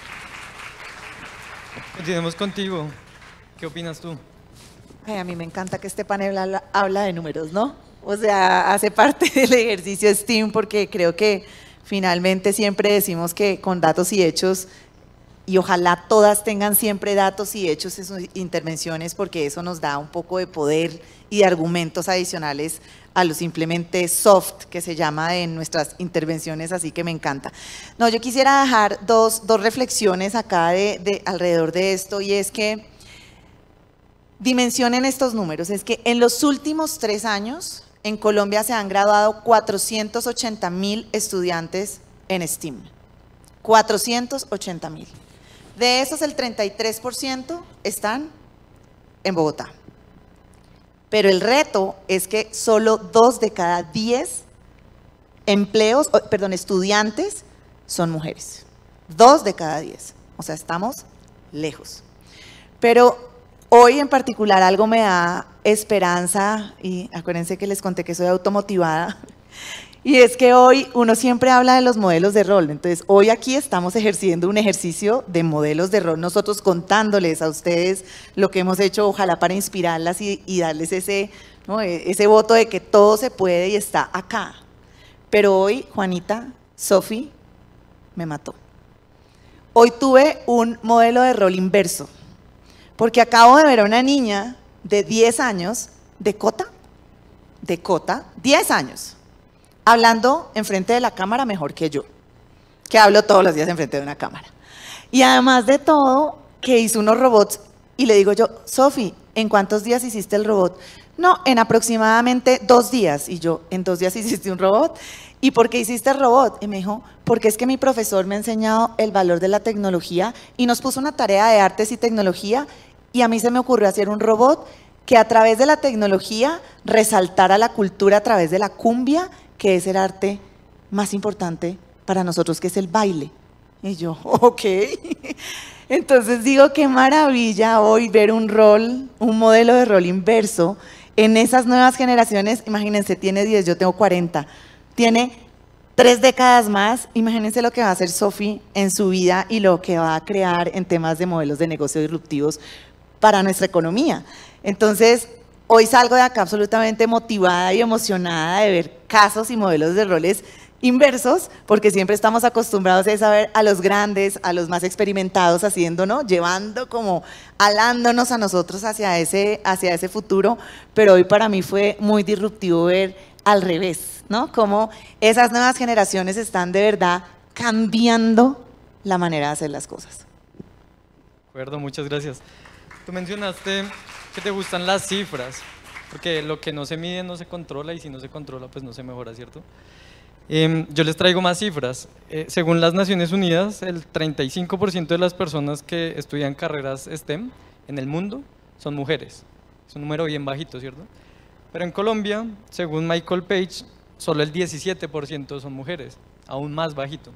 Continuemos contigo. ¿Qué opinas tú? Ay, a mí me encanta que este panel habla, habla de números, ¿no? o sea, hace parte del ejercicio STEAM porque creo que finalmente siempre decimos que con datos y hechos, y ojalá todas tengan siempre datos y hechos en sus intervenciones porque eso nos da un poco de poder y de argumentos adicionales a lo simplemente soft que se llama en nuestras intervenciones, así que me encanta. No, yo quisiera dejar dos, dos reflexiones acá de, de, alrededor de esto, y es que dimensionen estos números. Es que en los últimos tres años en Colombia se han graduado cuatrocientos ochenta mil estudiantes en STEAM. cuatrocientos ochenta mil. De esos el treinta y tres por ciento están en Bogotá. Pero el reto es que solo dos de cada diez empleos, perdón, estudiantes son mujeres. Dos de cada diez. O sea, estamos lejos. Pero hoy en particular algo me da esperanza, y acuérdense que les conté que soy automotivada, y es que hoy uno siempre habla de los modelos de rol. Entonces, hoy aquí estamos ejerciendo un ejercicio de modelos de rol, nosotros contándoles a ustedes lo que hemos hecho, ojalá para inspirarlas y, y darles ese, ¿no?, ese voto de que todo se puede y está acá. Pero hoy, Juanita, Sofi, me mató. Hoy tuve un modelo de rol inverso, porque acabo de ver a una niña de diez años, de Cota, de Cota, diez años, hablando enfrente de la cámara mejor que yo, que hablo todos los días enfrente de una cámara. Y además de todo, que hizo unos robots, y le digo yo, Sofi, ¿en cuántos días hiciste el robot? No, en aproximadamente dos días. Y yo, ¿en dos días hiciste un robot? ¿Y por qué hiciste el robot? Y me dijo, porque es que mi profesor me ha enseñado el valor de la tecnología y nos puso una tarea de artes y tecnología, y a mí se me ocurrió hacer un robot que a través de la tecnología resaltara la cultura a través de la cumbia, que es el arte más importante para nosotros, que es el baile. Y yo, ok. Entonces digo, qué maravilla hoy ver un rol, un modelo de rol inverso en esas nuevas generaciones. Imagínense, tiene diez, yo tengo cuarenta. Tiene tres décadas más. Imagínense lo que va a hacer Sofi en su vida y lo que va a crear en temas de modelos de negocio disruptivos para nuestra economía. Entonces, hoy salgo de acá absolutamente motivada y emocionada de ver casos y modelos de roles inversos, porque siempre estamos acostumbrados a saber a los grandes, a los más experimentados haciendo, ¿no?, llevando como, alándonos a nosotros hacia ese, hacia ese futuro, pero hoy para mí fue muy disruptivo ver al revés, ¿no?, cómo esas nuevas generaciones están de verdad cambiando la manera de hacer las cosas. De acuerdo, muchas gracias. Tú mencionaste que te gustan las cifras, porque lo que no se mide no se controla, y si no se controla, pues no se mejora, ¿cierto? Eh, yo les traigo más cifras. Eh, según las Naciones Unidas, el treinta y cinco por ciento de las personas que estudian carreras STEM en el mundo son mujeres. Es un número bien bajito, ¿cierto? Pero en Colombia, según Michael Page, solo el diecisiete por ciento son mujeres, aún más bajito.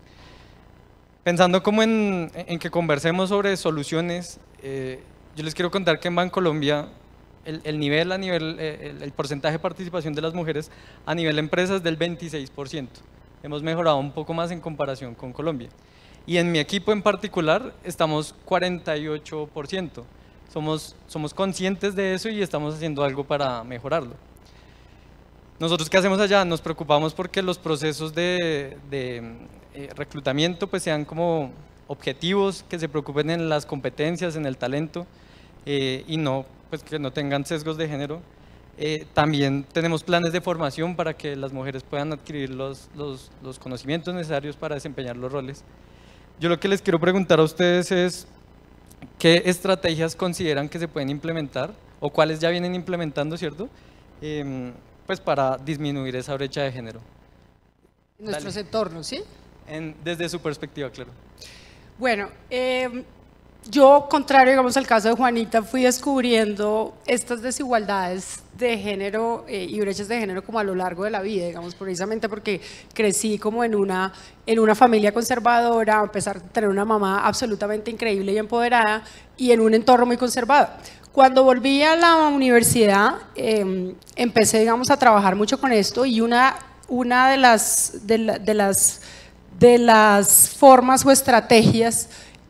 Pensando como en, en que conversemos sobre soluciones, eh, yo les quiero contar que en Bancolombia el, el nivel, a nivel, el, el porcentaje de participación de las mujeres a nivel de empresas es del veintiséis por ciento. Hemos mejorado un poco más en comparación con Colombia. Y en mi equipo en particular estamos cuarenta y ocho por ciento. Somos, somos conscientes de eso y estamos haciendo algo para mejorarlo. Nosotros, ¿qué hacemos allá? Nos preocupamos porque los procesos de, de eh, reclutamiento pues sean como objetivos, que se preocupen en las competencias, en el talento, eh, y no, pues que no tengan sesgos de género. Eh, también tenemos planes de formación para que las mujeres puedan adquirir los, los, los conocimientos necesarios para desempeñar los roles. Yo lo que les quiero preguntar a ustedes es, ¿qué estrategias consideran que se pueden implementar o cuáles ya vienen implementando, ¿cierto? Eh, pues para disminuir esa brecha de género. En nuestros Dale. entornos, ¿sí? En, desde su perspectiva, claro. Bueno, eh, yo, contrario, digamos, al caso de Juanita, fui descubriendo estas desigualdades de género eh, y brechas de género como a lo largo de la vida, digamos, precisamente porque crecí como en una, en una familia conservadora, a pesar de tener una mamá absolutamente increíble y empoderada, y en un entorno muy conservador. Cuando volví a la universidad, eh, empecé, digamos, a trabajar mucho con esto, y una, una de, las, de, la, de, las, de las formas o estrategias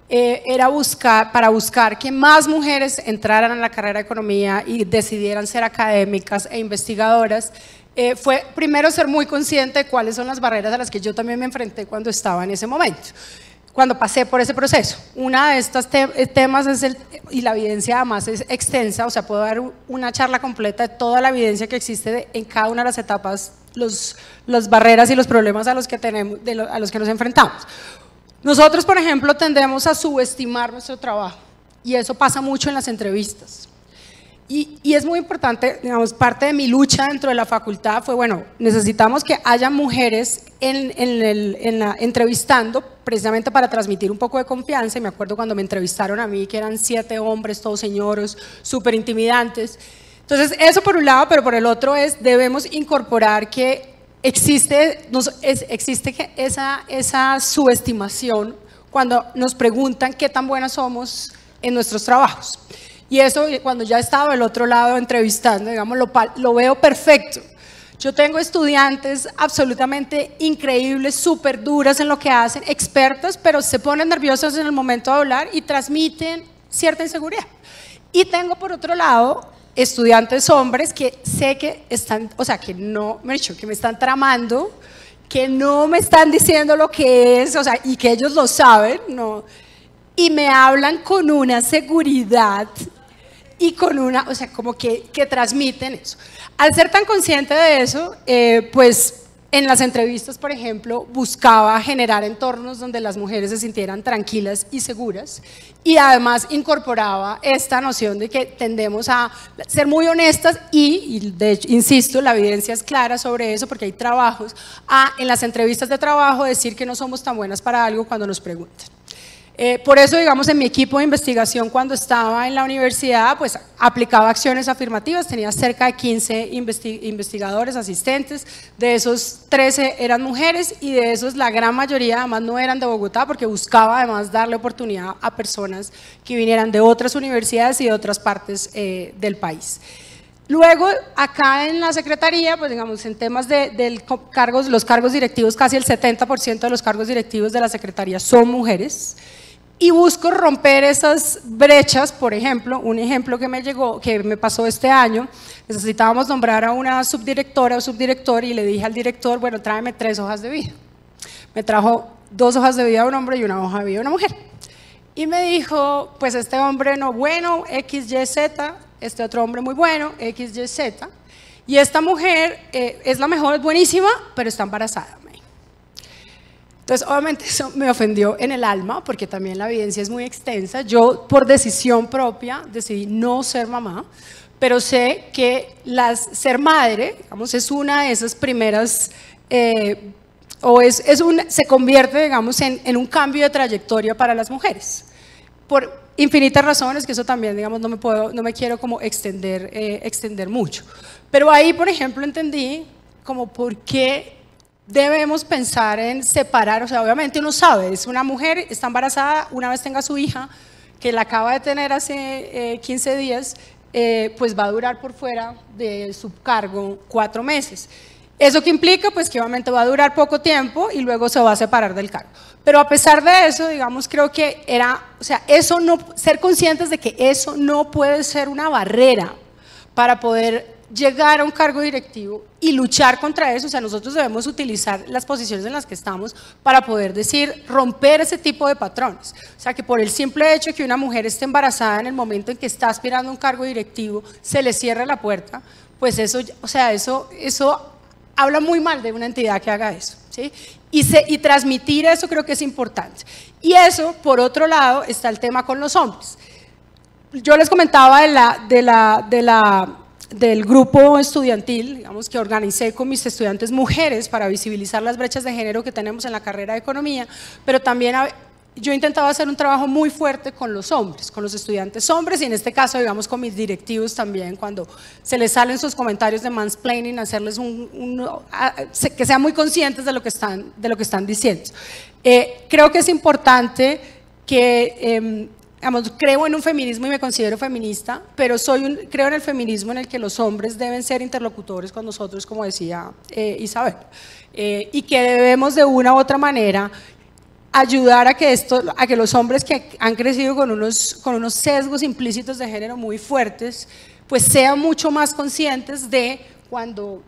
eh, era buscar, para buscar que más mujeres entraran a la carrera de economía y decidieran ser académicas e investigadoras, eh, fue primero ser muy consciente de cuáles son las barreras a las que yo también me enfrenté cuando estaba en ese momento, cuando pasé por ese proceso. Una de estos te temas es el, y la evidencia además es extensa, o sea, puedo dar una charla completa de toda la evidencia que existe de, en cada una de las etapas, los, las barreras y los problemas a los que, tenemos, de lo, a los que nos enfrentamos. Nosotros, por ejemplo, tendemos a subestimar nuestro trabajo y eso pasa mucho en las entrevistas. Y, y es muy importante, digamos, parte de mi lucha dentro de la facultad fue, bueno, necesitamos que haya mujeres en, en el, en la, entrevistando precisamente para transmitir un poco de confianza. Y me acuerdo cuando me entrevistaron a mí que eran siete hombres, todos señoros, súper intimidantes. Entonces, eso por un lado, pero por el otro es, debemos incorporar que existe, nos, es, existe que esa, esa subestimación cuando nos preguntan qué tan buenas somos en nuestros trabajos. Y eso, cuando ya he estado del otro lado entrevistando, digamos, lo, lo veo perfecto. Yo tengo estudiantes absolutamente increíbles, súper duras en lo que hacen, expertas, pero se ponen nerviosas en el momento de hablar y transmiten cierta inseguridad. Y tengo por otro lado estudiantes hombres que sé que están, o sea, que no, me he dicho, que me están tramando, que no me están diciendo lo que es, o sea, y que ellos lo saben, no, y me hablan con una seguridad y con una, o sea, como que, que transmiten eso. Al ser tan consciente de eso, eh, pues en las entrevistas, por ejemplo, buscaba generar entornos donde las mujeres se sintieran tranquilas y seguras y además incorporaba esta noción de que tendemos a ser muy honestas y, y de hecho, insisto, la evidencia es clara sobre eso porque hay trabajos, a en las entrevistas de trabajo decir que no somos tan buenas para algo cuando nos preguntan. Eh, por eso, digamos, en mi equipo de investigación cuando estaba en la universidad, pues aplicaba acciones afirmativas, tenía cerca de quince investi investigadores, asistentes, de esos trece eran mujeres y de esos la gran mayoría además no eran de Bogotá porque buscaba además darle oportunidad a personas que vinieran de otras universidades y de otras partes eh, del país. Luego, acá en la Secretaría, pues digamos, en temas de, de cargos, los cargos directivos, casi el setenta por ciento de los cargos directivos de la Secretaría son mujeres. Y busco romper esas brechas. Por ejemplo, un ejemplo que me llegó, que me pasó este año, necesitábamos nombrar a una subdirectora o subdirector y le dije al director, bueno, tráeme tres hojas de vida. Me trajo dos hojas de vida de un hombre y una hoja de vida de una mujer. Y me dijo, pues este hombre no bueno, X, Y, Z, este otro hombre muy bueno, X, Y, Z, y esta mujer eh, es la mejor, es buenísima, pero está embarazada. Entonces, obviamente eso me ofendió en el alma, porque también la evidencia es muy extensa. Yo, por decisión propia, decidí no ser mamá, pero sé que las, ser madre, digamos, es una de esas primeras, eh, o es, es un, se convierte, digamos, en, en un cambio de trayectoria para las mujeres. Por infinitas razones, que eso también, digamos, no me, puedo, no me quiero como extender, eh, extender mucho. Pero ahí, por ejemplo, entendí como por qué debemos pensar en separar, o sea, obviamente uno sabe, es una mujer, está embarazada, una vez tenga su hija, que la acaba de tener hace eh, quince días, eh, pues va a durar por fuera de su cargo cuatro meses. ¿Eso qué implica? Pues que obviamente va a durar poco tiempo y luego se va a separar del cargo. Pero a pesar de eso, digamos, creo que era, o sea, eso no, ser conscientes de que eso no puede ser una barrera para poder llegar a un cargo directivo y luchar contra eso. O sea, nosotros debemos utilizar las posiciones en las que estamos para poder decir, romper ese tipo de patrones. O sea, que por el simple hecho de que una mujer esté embarazada en el momento en que está aspirando a un cargo directivo, se le cierra la puerta, pues eso, o sea, eso, eso habla muy mal de una entidad que haga eso, ¿sí? Y, se, y transmitir eso creo que es importante. Y eso, por otro lado, está el tema con los hombres. Yo les comentaba de la... De la, de la del grupo estudiantil, digamos, que organicé con mis estudiantes mujeres para visibilizar las brechas de género que tenemos en la carrera de economía, pero también yo intentaba hacer un trabajo muy fuerte con los hombres, con los estudiantes hombres y en este caso, digamos, con mis directivos también, cuando se les salen sus comentarios de mansplaining, hacerles un, un que sean muy conscientes de lo que están, de lo que están diciendo. Eh, creo que es importante que eh, Digamos, creo en un feminismo y me considero feminista, pero soy un, creo en el feminismo en el que los hombres deben ser interlocutores con nosotros, como decía eh, Isabel, eh, y que debemos de una u otra manera ayudar a que, esto, a que los hombres que han crecido con unos, con unos sesgos implícitos de género muy fuertes, pues sean mucho más conscientes de cuando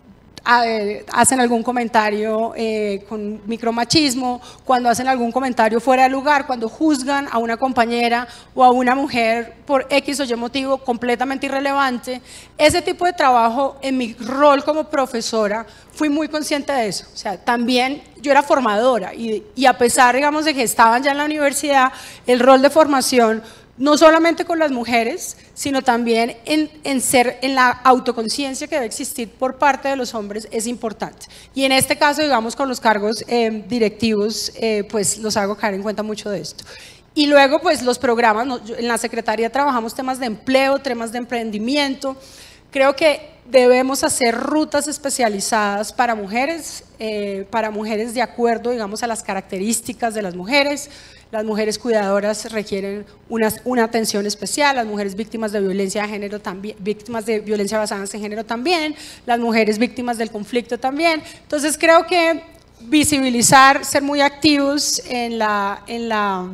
eh, hacen algún comentario eh, con micromachismo, cuando hacen algún comentario fuera de lugar, cuando juzgan a una compañera o a una mujer por X o Y motivo completamente irrelevante. Ese tipo de trabajo, en mi rol como profesora, fui muy consciente de eso. O sea, también yo era formadora y, y a pesar, digamos, de que estaban ya en la universidad, el rol de formación, no solamente con las mujeres, sino también en, en, ser, en la autoconciencia que debe existir por parte de los hombres, es importante. Y en este caso, digamos, con los cargos eh, directivos, eh, pues los hago caer en cuenta mucho de esto. Y luego, pues los programas, en la Secretaría trabajamos temas de empleo, temas de emprendimiento. Creo que debemos hacer rutas especializadas para mujeres, eh, para mujeres de acuerdo, digamos, a las características de las mujeres. Las mujeres cuidadoras requieren una, una atención especial, las mujeres víctimas de violencia de género también, víctimas de violencia basada en género también, las mujeres víctimas del conflicto también. Entonces creo que visibilizar, ser muy activos en la, en la,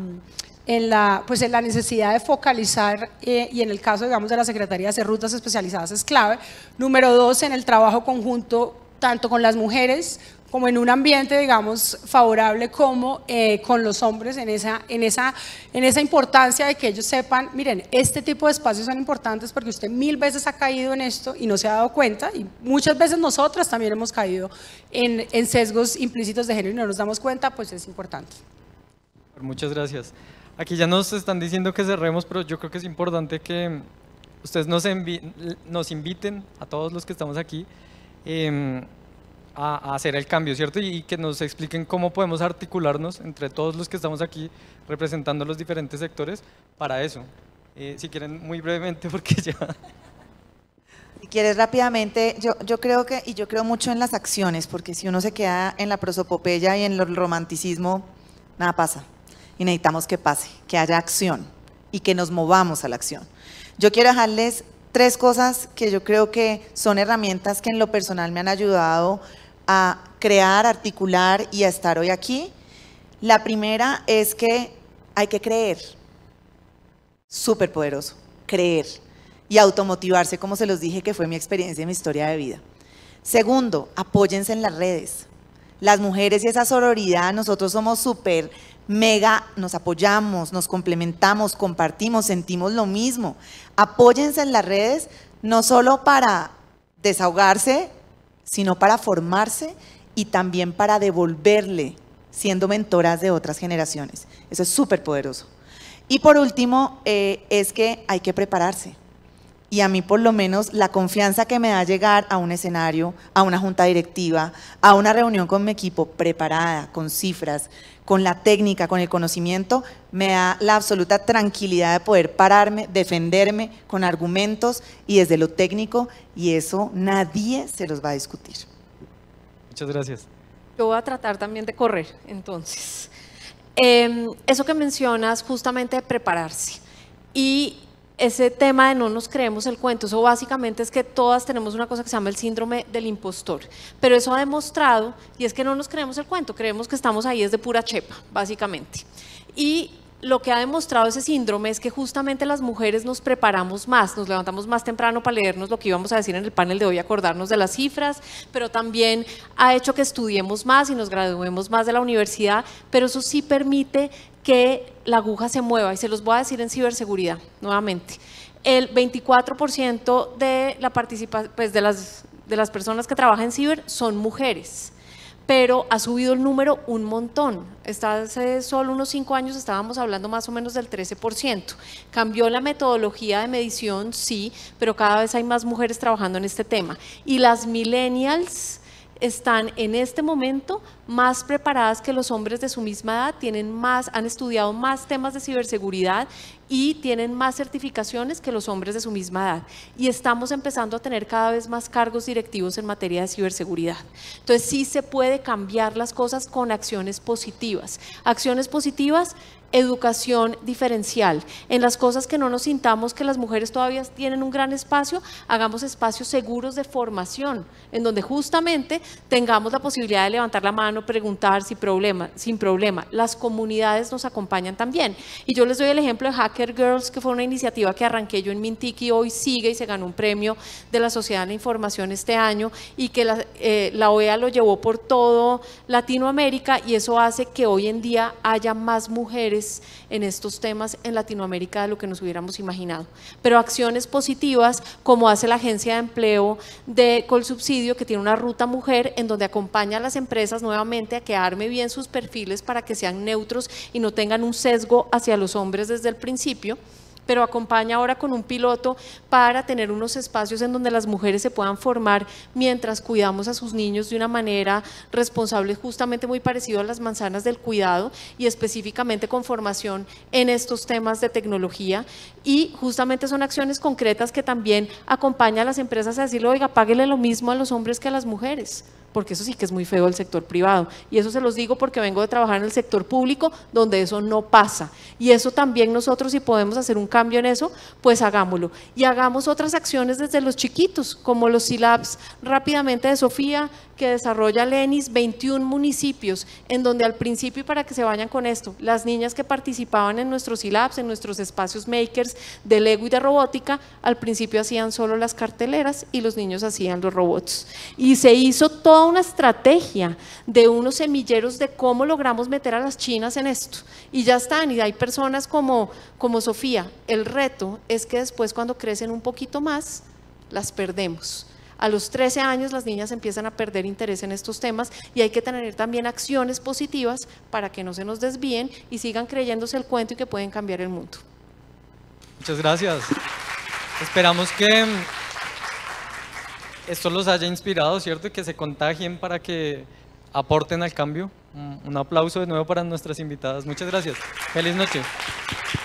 en la, pues en la necesidad de focalizar eh, y en el caso, digamos, de la Secretaría, hacer rutas especializadas es clave. Número dos, en el trabajo conjunto, tanto con las mujeres como en un ambiente, digamos, favorable, como eh, con los hombres, en esa, en, esa, en esa importancia de que ellos sepan, miren, este tipo de espacios son importantes porque usted mil veces ha caído en esto y no se ha dado cuenta, y muchas veces nosotras también hemos caído en, en sesgos implícitos de género y no nos damos cuenta, pues es importante. Muchas gracias. Aquí ya nos están diciendo que cerremos, pero yo creo que es importante que ustedes nos, envi nos inviten a todos los que estamos aquí eh, a, a hacer el cambio, ¿cierto? Y que nos expliquen cómo podemos articularnos entre todos los que estamos aquí representando los diferentes sectores para eso. Eh, si quieren, muy brevemente, porque ya... Si quieres rápidamente, yo, yo creo que, y yo creo mucho en las acciones, porque si uno se queda en la prosopopeya y en el romanticismo, nada pasa. Y necesitamos que pase, que haya acción y que nos movamos a la acción. Yo quiero dejarles tres cosas que yo creo que son herramientas que en lo personal me han ayudado a crear, articular y a estar hoy aquí. La primera es que hay que creer, súper poderoso, creer y automotivarse, como se los dije que fue mi experiencia y mi historia de vida. Segundo, apóyense en las redes. Las mujeres y esa sororidad, nosotros somos súper, mega, nos apoyamos, nos complementamos, compartimos, sentimos lo mismo. Apóyense en las redes, no solo para desahogarse, sino para formarse y también para devolverle, siendo mentoras de otras generaciones. Eso es súper poderoso. Y por último, eh, es que hay que prepararse. Y a mí por lo menos la confianza que me da llegar a un escenario, a una junta directiva, a una reunión con mi equipo preparada, con cifras, con la técnica, con el conocimiento, me da la absoluta tranquilidad de poder pararme, defenderme con argumentos y desde lo técnico, y eso nadie se los va a discutir. Muchas gracias. Yo voy a tratar también de correr, entonces. Eh, eso que mencionas, justamente de prepararse. Y ese tema de no nos creemos el cuento, eso básicamente es que todas tenemos una cosa que se llama el síndrome del impostor, pero eso ha demostrado, y es que no nos creemos el cuento, creemos que estamos ahí es de pura chepa, básicamente. Y lo que ha demostrado ese síndrome es que justamente las mujeres nos preparamos más, nos levantamos más temprano para leernos lo que íbamos a decir en el panel de hoy, acordarnos de las cifras, pero también ha hecho que estudiemos más y nos graduemos más de la universidad, pero eso sí permite que la aguja se mueva, y se los voy a decir en ciberseguridad nuevamente. El veinticuatro por ciento de, la participa pues de, las, de las personas que trabajan en ciber son mujeres, pero ha subido el número un montón. Hasta hace solo unos cinco años estábamos hablando más o menos del trece por ciento. Cambió la metodología de medición, sí, pero cada vez hay más mujeres trabajando en este tema. Y las millennials están en este momento más preparadas que los hombres de su misma edad, tienen más, han estudiado más temas de ciberseguridad y tienen más certificaciones que los hombres de su misma edad. Y estamos empezando a tener cada vez más cargos directivos en materia de ciberseguridad. Entonces sí se puede cambiar las cosas con acciones positivas. Acciones positivas, educación diferencial. En las cosas que no nos sintamos que las mujeres todavía tienen un gran espacio, hagamos espacios seguros de formación, en donde justamente tengamos la posibilidad de levantar la mano mano, preguntar sin problema, sin problema. Las comunidades nos acompañan también. Y yo les doy el ejemplo de Hacker Girls, que fue una iniciativa que arranqué yo en Mintic y hoy sigue y se ganó un premio de la Sociedad de la Información este año y que la, eh, la O E A lo llevó por todo Latinoamérica y eso hace que hoy en día haya más mujeres en estos temas en Latinoamérica de lo que nos hubiéramos imaginado. Pero acciones positivas como hace la Agencia de Empleo de Colsubsidio, que tiene una ruta mujer en donde acompaña a las empresas nuevamente a que arme bien sus perfiles para que sean neutros y no tengan un sesgo hacia los hombres desde el principio, pero acompaña ahora con un piloto para tener unos espacios en donde las mujeres se puedan formar mientras cuidamos a sus niños de una manera responsable, justamente muy parecido a las manzanas del cuidado y específicamente con formación en estos temas de tecnología, y justamente son acciones concretas que también acompañan a las empresas a decirle, oiga, páguele lo mismo a los hombres que a las mujeres, porque eso sí que es muy feo el sector privado, y eso se los digo porque vengo de trabajar en el sector público donde eso no pasa, y eso también nosotros, si podemos hacer un cambio en eso, pues hagámoslo, y hagamos otras acciones desde los chiquitos, como los C-Labs rápidamente de Sofía, que desarrolla Lenis, veintiún municipios, en donde al principio, para que se vayan con esto, las niñas que participaban en nuestros C-Labs, en nuestros espacios makers de Lego y de robótica, al principio hacían solo las carteleras y los niños hacían los robots, y se hizo toda una estrategia de unos semilleros de cómo logramos meter a las chinas en esto, y ya están, y hay personas como, como Sofía. El reto es que después, cuando crecen un poquito más, las perdemos. A los trece años las niñas empiezan a perder interés en estos temas y hay que tener también acciones positivas para que no se nos desvíen y sigan creyéndose el cuento y que pueden cambiar el mundo. Muchas gracias. Esperamos que esto los haya inspirado, ¿cierto? Y que se contagien para que aporten al cambio. Un aplauso de nuevo para nuestras invitadas. Muchas gracias. Feliz noche.